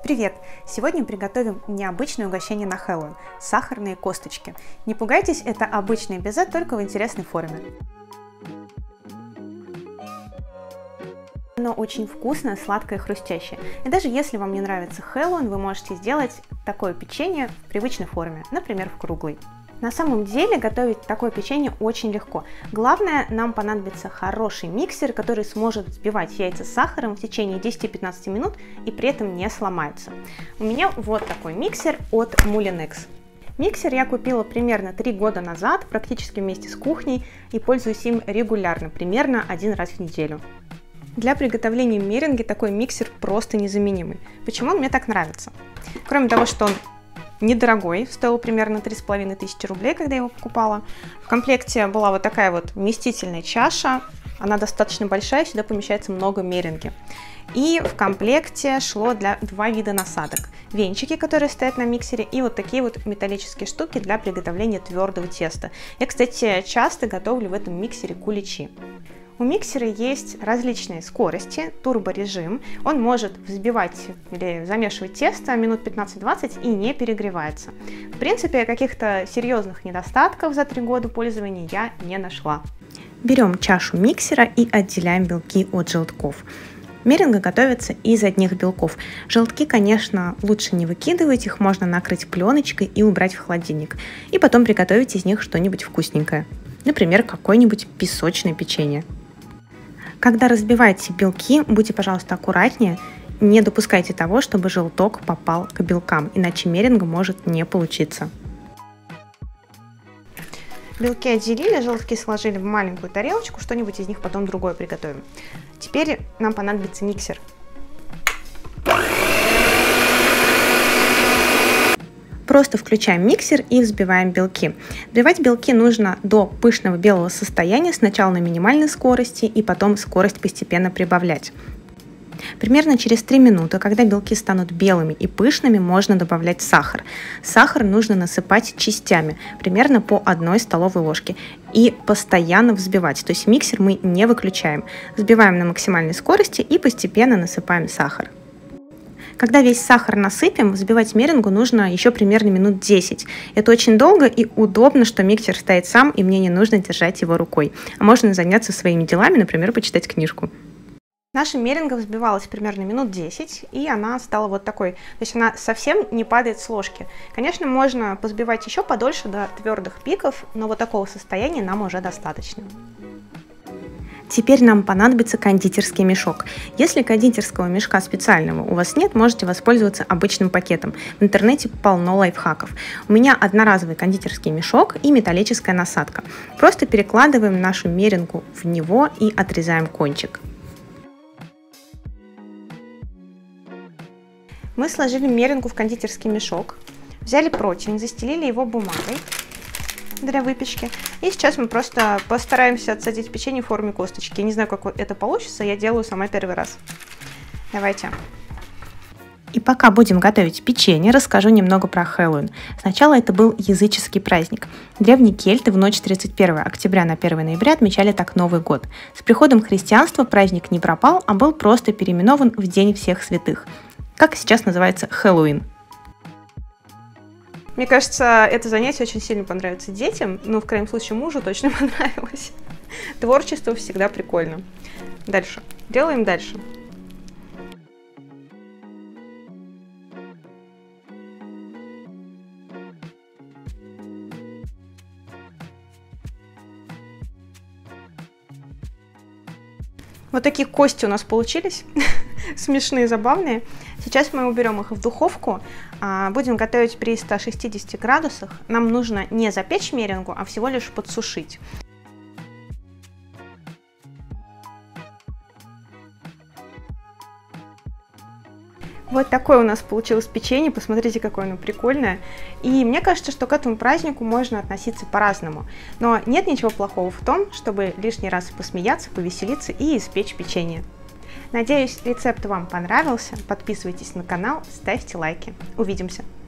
Привет! Сегодня приготовим необычное угощение на Хэллоуин – сахарные косточки. Не пугайтесь, это обычное безе, только в интересной форме. Оно очень вкусное, сладкое и хрустящее. И даже если вам не нравится Хэллоуин, вы можете сделать такое печенье в привычной форме, например, в круглой. На самом деле готовить такое печенье очень легко. Главное, нам понадобится хороший миксер, который сможет взбивать яйца с сахаром в течение 10-15 минут и при этом не сломается. У меня вот такой миксер от Moulinex. Миксер я купила примерно 3 года назад, практически вместе с кухней, и пользуюсь им регулярно, примерно 1 раз в неделю. Для приготовления меренги такой миксер просто незаменимый. Почему он мне так нравится? Кроме того, что он недорогой, стоил примерно 3500 рублей, когда я его покупала. В комплекте была вот такая вот вместительная чаша, она достаточно большая, сюда помещается много меренги. И в комплекте шло для 2 вида насадок. Венчики, которые стоят на миксере, и вот такие вот металлические штуки для приготовления твердого теста. Я, кстати, часто готовлю в этом миксере куличи. У миксера есть различные скорости, турборежим. Он может взбивать или замешивать тесто минут 15-20 и не перегревается. В принципе, каких-то серьезных недостатков за 3 года пользования я не нашла. Берем чашу миксера и отделяем белки от желтков. Меренга готовится из одних белков. Желтки, конечно, лучше не выкидывать, их можно накрыть пленочкой и убрать в холодильник. И потом приготовить из них что-нибудь вкусненькое. Например, какое-нибудь песочное печенье. Когда разбиваете белки, будьте, пожалуйста, аккуратнее, не допускайте того, чтобы желток попал к белкам, иначе меренга может не получиться. Белки отделили, желтки сложили в маленькую тарелочку, что-нибудь из них потом другое приготовим. Теперь нам понадобится миксер. Просто включаем миксер и взбиваем белки. Взбивать белки нужно до пышного белого состояния, сначала на минимальной скорости и потом скорость постепенно прибавлять. Примерно через 3 минуты, когда белки станут белыми и пышными, можно добавлять сахар. Сахар нужно насыпать частями, примерно по 1 столовой ложке, и постоянно взбивать, то есть миксер мы не выключаем. Взбиваем на максимальной скорости и постепенно насыпаем сахар. Когда весь сахар насыпем, взбивать меренгу нужно еще примерно минут 10. Это очень долго и удобно, что миксер стоит сам, и мне не нужно держать его рукой. А можно заняться своими делами, например, почитать книжку. Наша меренга взбивалась примерно минут 10, и она стала вот такой. То есть она совсем не падает с ложки. Конечно, можно позбивать еще подольше до твердых пиков, но вот такого состояния нам уже достаточно. Теперь нам понадобится кондитерский мешок. Если кондитерского мешка специального у вас нет, можете воспользоваться обычным пакетом. В интернете полно лайфхаков. У меня одноразовый кондитерский мешок и металлическая насадка. Просто перекладываем нашу меренгу в него и отрезаем кончик. Мы сложили меренгу в кондитерский мешок, взяли противень, застелили его бумагой для выпечки. И сейчас мы просто постараемся отсадить печенье в форме косточки. Я не знаю, как это получится, я делаю сама первый раз. Давайте. И пока будем готовить печенье, расскажу немного про Хэллоуин. Сначала это был языческий праздник. Древние кельты в ночь 31 октября на 1 ноября отмечали так Новый год. С приходом христианства праздник не пропал, а был просто переименован в День всех святых. Как сейчас называется Хэллоуин. Мне кажется, это занятие очень сильно понравится детям, но в крайнем случае мужу точно понравилось. Творчество всегда прикольно. Дальше. Делаем дальше. Вот такие кости у нас получились, смешные, забавные. Сейчас мы уберем их в духовку, будем готовить при 160 градусах. Нам нужно не запечь меренгу, а всего лишь подсушить. Вот такое у нас получилось печенье, посмотрите, какое оно прикольное. И мне кажется, что к этому празднику можно относиться по-разному. Но нет ничего плохого в том, чтобы лишний раз посмеяться, повеселиться и испечь печенье. Надеюсь, рецепт вам понравился. Подписывайтесь на канал, ставьте лайки. Увидимся!